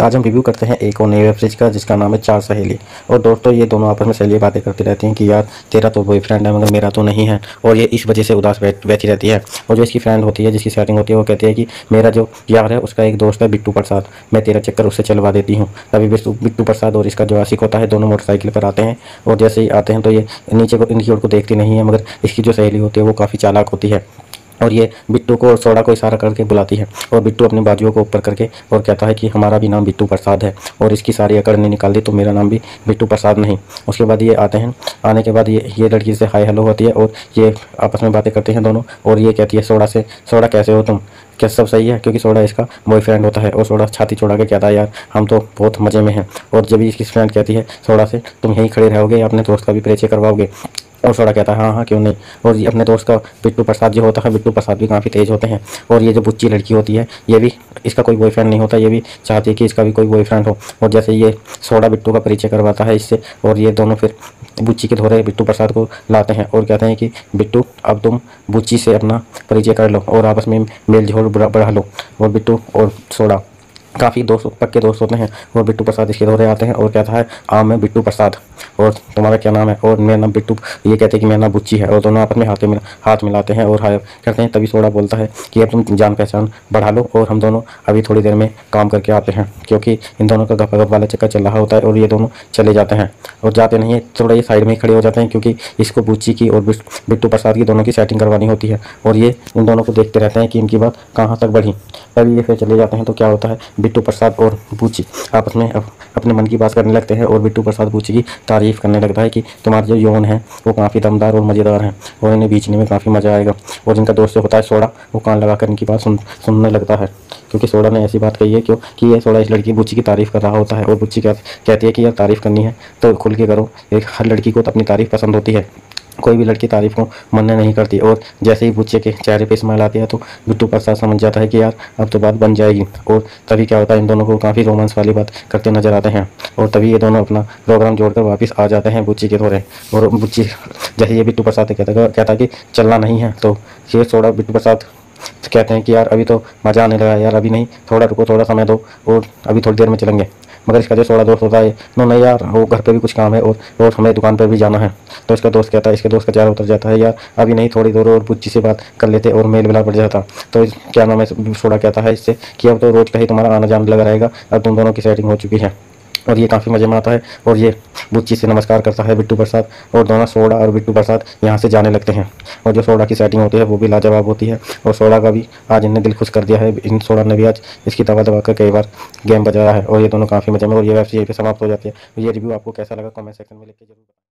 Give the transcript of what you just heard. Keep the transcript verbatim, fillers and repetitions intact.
आज हम रिव्यू करते हैं एक और नई वेब सीरीज का जिसका नाम है चार सहेली। और दोस्तों ये दोनों आपस में सहेली बातें करती रहती हैं कि यार तेरा तो बॉयफ्रेंड है मगर मेरा तो नहीं है, और ये इस वजह से उदास बैठ बैठी रहती है। और जो इसकी फ्रेंड होती है जिसकी सेटिंग होती है वो कहती है कि मेरा जो यार है उसका एक दोस्त है बिट्टू प्रसाद, मैं तेरा चक्कर उससे चलवा देती हूँ। तभी बिट्टू बिट्टू प्रसाद और इसका जो आशिक होता है दोनों मोटरसाइकिल पर आते हैं, और जैसे ही आते हैं तो ये नीचे को इनकी ओर को देखती नहीं है, मगर इसकी जो सहेली होती है वो काफ़ी चालाक होती है और ये बिट्टू को और सोडा को इशारा करके बुलाती है। और बिट्टू अपनी बाजुओं को ऊपर करके और कहता है कि हमारा भी नाम बिट्टू प्रसाद है, और इसकी सारी अकड़ ने निकाल दी तो मेरा नाम भी बिट्टू प्रसाद नहीं। उसके बाद ये आते हैं, आने के बाद ये ये लड़की से हाय हेलो होती है और ये आपस में बातें करते हैं दोनों। और ये कहती है सोडा से, सोडा कैसे हो तुम, क्या सब सही है, क्योंकि सोडा इसका बॉयफ्रेंड होता है। और सोडा छाती चौड़ा के कहता है यार हम तो बहुत मज़े में हैं। और जब इसकी फ्रेंड कहती है सोडा से तुम यहीं खड़े रहोगे या अपने दोस्त का भी परिचय करवाओगे, और सोडा कहता है हाँ हाँ क्यों नहीं। और ये अपने दोस्त का बिट्टू प्रसाद जो होता है, बिट्टू प्रसाद भी काफ़ी तेज़ होते हैं। और ये जो बुच्ची लड़की होती है ये भी, इसका कोई बॉयफ्रेंड नहीं होता, ये भी चाहती है कि इसका भी कोई बॉयफ्रेंड हो। और जैसे ये सोडा बिट्टू का परिचय करवाता है इससे, और ये दोनों फिर बुच्ची के धोरे बिट्टू प्रसाद को लाते हैं और कहते हैं कि बिट्टू अब तुम बुच्ची से अपना परिचय कर लो और आपस में मेल जोल बढ़ा लो। और बिट्टू और सोडा काफ़ी दोस्त पक्के दोस्त होते हैं। और बिट्टू प्रसाद इसके दौरे आते हैं और कहता है आ मैं बिट्टू प्रसाद, और तुम्हारा क्या नाम है, और मेरा नाम बिट्टू। ये कहते हैं कि मेरा नाम बुच्ची है, और दोनों आपस में हाथ में हाथ मिलाते हैं और हाय करते हैं। तभी सोडा बोलता है कि अब तुम जान पहचान बढ़ा लो और हम दोनों अभी थोड़ी देर में काम करके आते हैं, क्योंकि इन दोनों का गप गप वाला चक्कर चल रहा होता है। और ये दोनों चले जाते हैं, और जाते नहीं है थोड़ा ये साइड में ही खड़े हो जाते हैं, क्योंकि इसको बुच्ची की और बिट्टू प्रसाद की दोनों की सेटिंग करवानी होती है। और ये इन दोनों को देखते रहते हैं कि इनकी बात कहाँ तक बढ़ी। तभी ये फिर चले जाते हैं तो क्या होता है, बिट्टू प्रसाद और बुच्ची आपस में अपने मन की बात करने लगते हैं। और बिट्टू प्रसाद बुच्ची की तारीफ़ करने लगता है कि तुम्हारे जो यौन है वो काफ़ी दमदार और मज़ेदार हैं और इन्हें बेचने में काफ़ी मज़ा आएगा। और जिनका दोस्त होता है सोडा, वो कान लगा कर इनकी बात सुन सुनने लगता है, क्योंकि सोडा ने ऐसी बात कही है क्यों कि ये सोडा इस लड़की बुच्ची की तारीफ़ कर रहा होता है। और बुच्ची कह, कहती है कि यार तारीफ़ करनी है तो खुल के करो, एक हर लड़की को तो अपनी तारीफ़ पसंद होती है, कोई भी लड़की तारीफ़ को मन्ना नहीं करती। और जैसे ही बुच्चे के चेहरे पे स्माइल आती है तो बिट्टू प्रसाद समझ जाता है कि यार अब तो बात बन जाएगी। और तभी क्या होता है, इन दोनों को काफ़ी रोमांस वाली बात करते नजर आते हैं। और तभी ये दोनों अपना प्रोग्राम जोड़कर वापस आ जाते हैं बुच्ची के दौरे। और बुच्ची जैसे ये बिट्टू प्रसाद कहता कहता कि चलना नहीं है, तो ये सोडा बिट्टू प्रसाद कहते हैं कि यार अभी तो मज़ा आने लगा यार, अभी नहीं, थोड़ा रुको, थोड़ा समय दो और अभी थोड़ी देर में चलेंगे। मगर इसका जो सोडा दोस्त होता है नो नहीं यार वो घर पे भी कुछ काम है और और हमें दुकान पर भी जाना है। तो इसका दोस्त कहता है, इसके दोस्त का चेहरा उतर जाता है यार अभी नहीं, थोड़ी देर और बुच्ची से बात कर लेते और मेल मिला पड़ जाता। तो क्या नाम है, सोडा कहता है इससे कि अब तो रोज़ का ही तुम्हारा आना जाना लगा रहेगा, अब तुम दोनों की सेटिंग हो चुकी है। और ये काफ़ी मज़े में आता है और ये बुच्ची से नमस्कार करता है बिट्टू प्रसाद, और दोनों सोडा और बिट्टू प्रसाद यहाँ से जाने लगते हैं। और जो सोडा की सेटिंग होती है वो भी लाजवाब होती है, और सोडा का भी आज इनने दिल खुश कर दिया है। इन सोडा ने भी आज इसकी दवा दबा कर कई बार गेम बजाया है, और ये दोनों काफ़ी मज़े में। और ये वेब सीरीज समाप्त हो जाती है। ये रिव्यू आपको कैसा लगा कमेंट सेक्शन में लिख के जरूर।